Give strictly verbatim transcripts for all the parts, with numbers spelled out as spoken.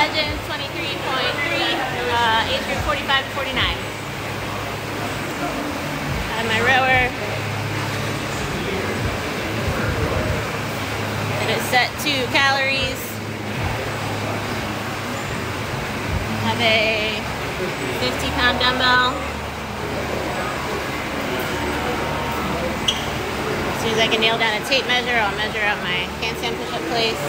Legends twenty-three point three, uh, age group forty-five to forty-nine. I have my rower. It is set to calories. I have a fifty pound dumbbell. As soon as I can nail down a tape measure, I'll measure out my handstand push-up place.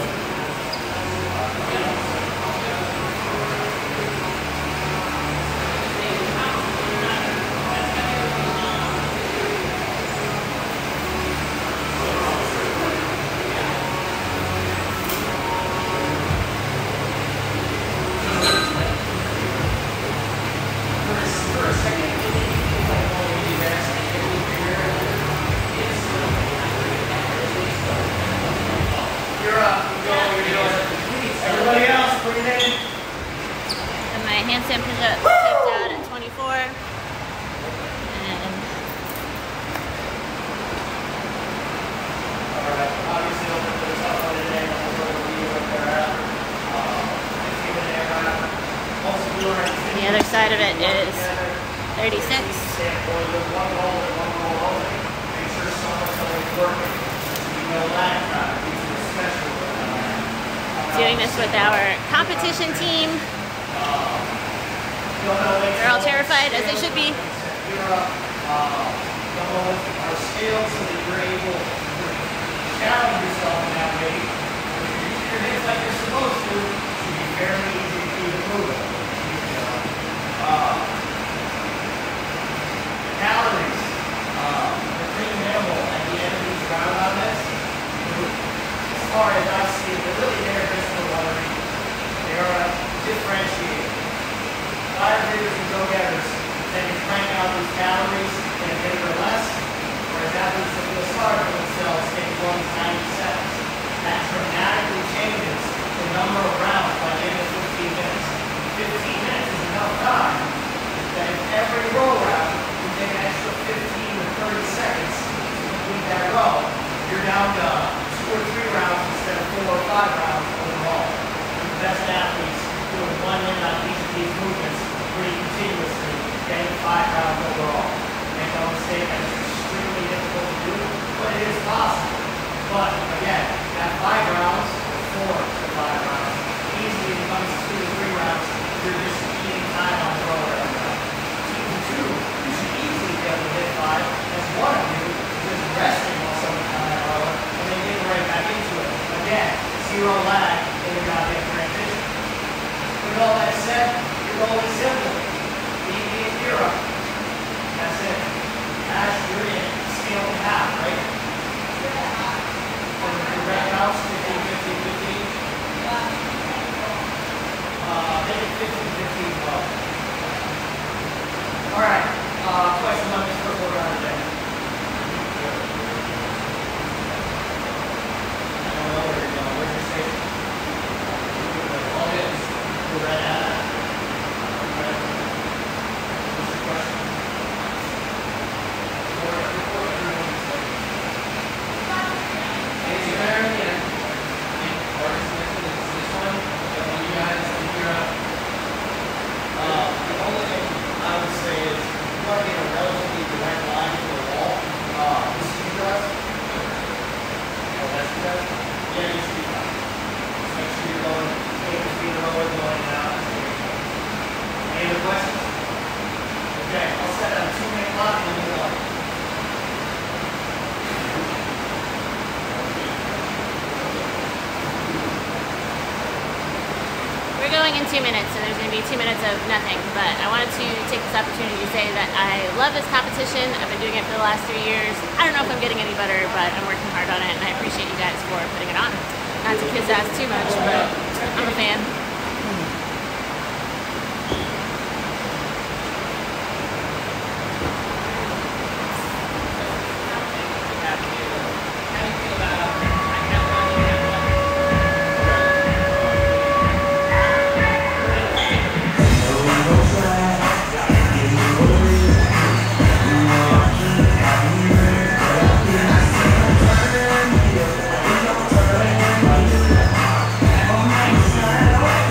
Handstand push-up taped out at twenty-four. And the other side of it is thirty-six. Doing this with our competition team. They're all terrified, as they should be. Our scales so that you're able to challenge yourself in that way. If you use your hips like you're supposed to, it should be fairly easy for you to move it. Uh, calories. Uh, they're pretty minimal at the end of each round on this. As far as I see it, they're really there just for one reason. They are a differentiator. Fire breathers and go-getters, they can crank out these calories in a minute or less, whereas athletes that feel sorry for themselves take one to ninety seconds. That dramatically changes the number of rounds by the end of fifteen minutes. fifteen minutes is enough time that if every row round you take an extra fifteen to thirty seconds to complete that row, you're down to two or three rounds instead of four or five rounds overall. The best athletes doing one minute on each of these movements pretty continuously, getting five rounds overall. Make no mistake, that is extremely difficult to do, but it is possible. But again, at five rounds, or four to five rounds, easily becomes two to three rounds, you're just eating time on the rower every round. Two to two, you should easily be able to hit five, as one of you is just resting while someone's on that rower, and then getting right back into it. Again, zero lag in the goddamn transition. With all that said, your goal is simple. B B is zero. That's it. As you're in, scale in half, right? And your rep counts, fifteen, fifteen, fifteen. Uh, make it fifteen, fifteen, twelve. Alright, uh, question on this first order on the day. I don't know where you're going. Where's your station? All it is. We're right at it. We're going in two minutes, so there's going to be two minutes of nothing, but I wanted to take this opportunity to say that I love this competition. I've been doing it for the last three years. I don't know if I'm getting any better, but I'm working hard on it, and I appreciate you guys for putting it on. Not to kiss ass too much, but I'm a fan. Bye.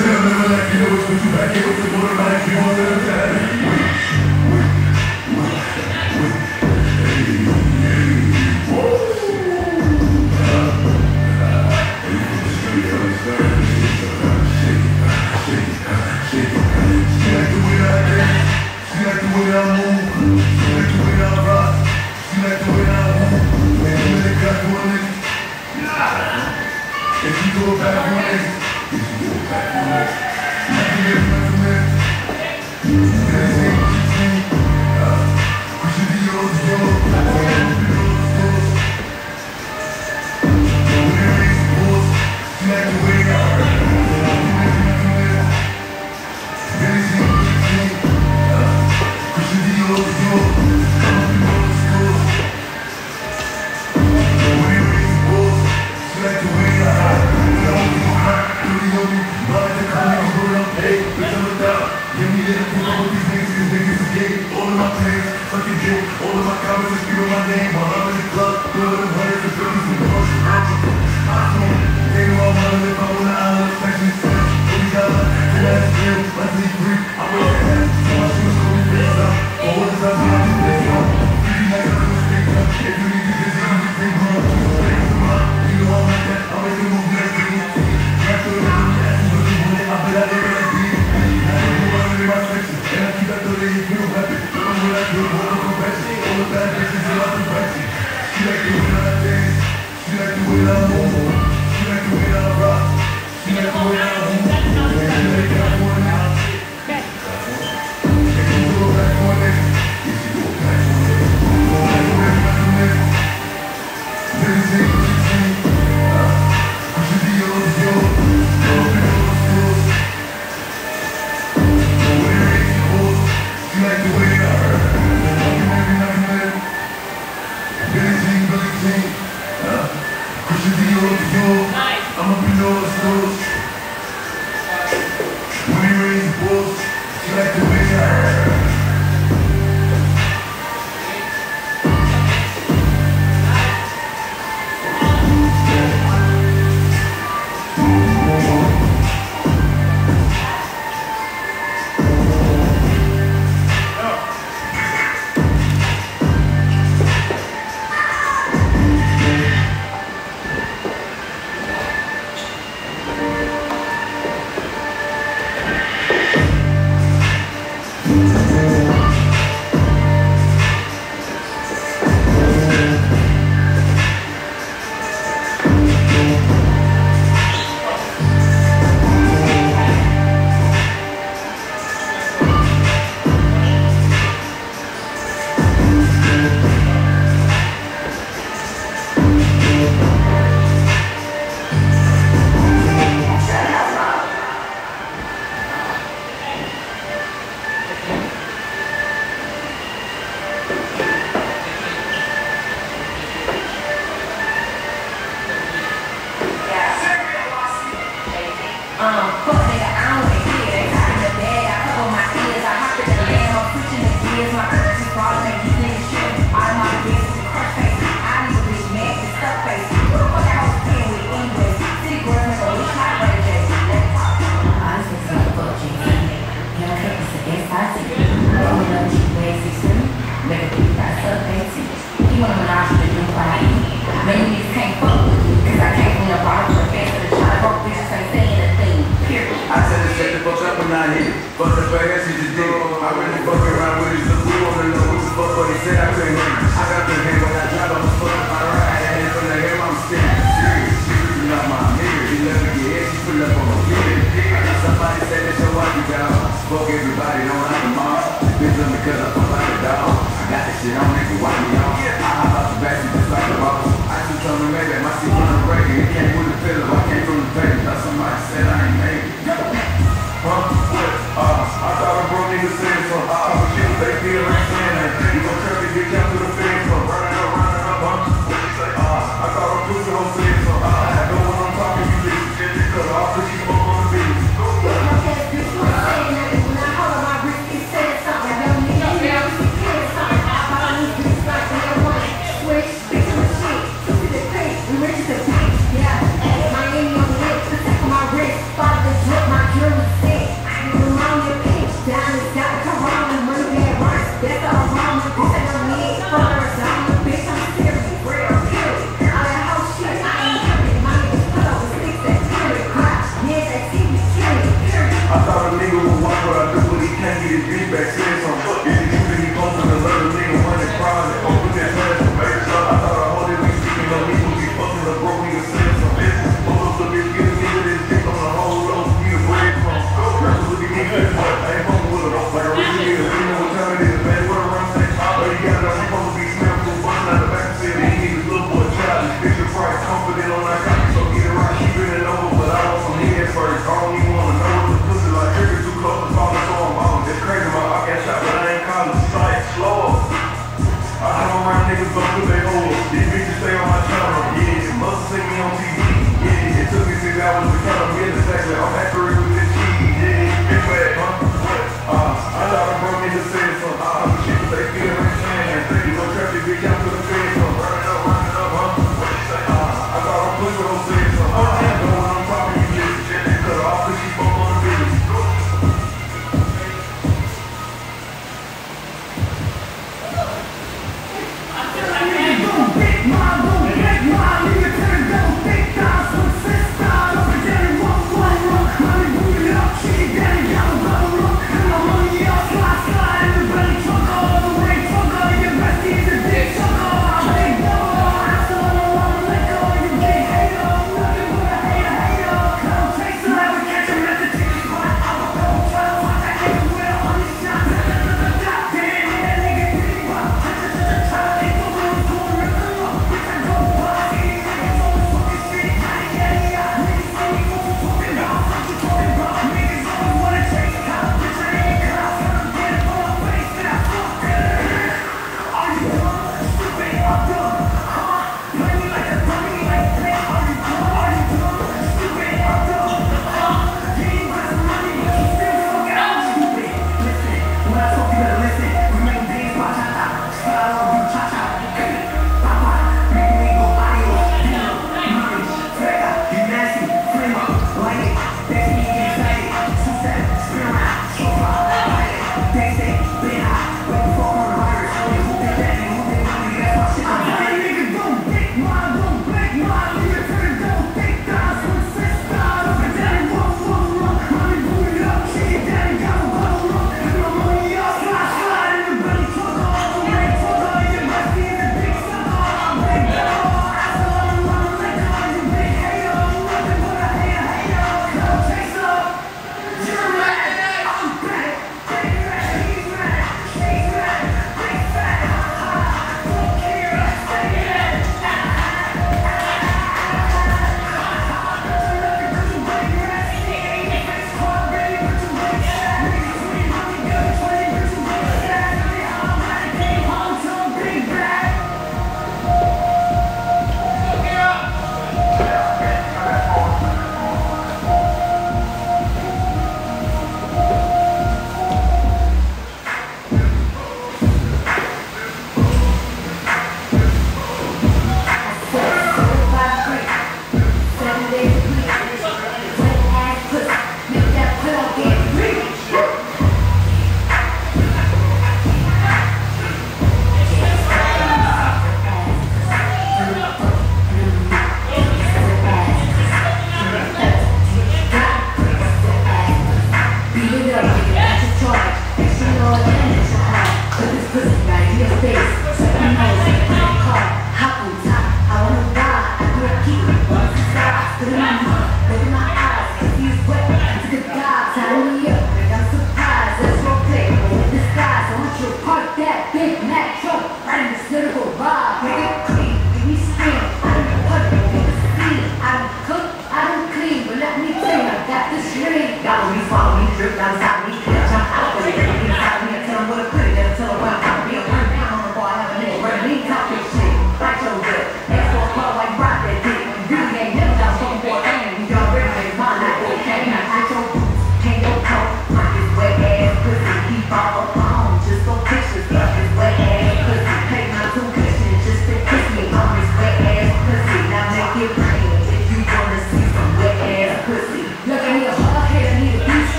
All of my comments, just screaming my name while I'm in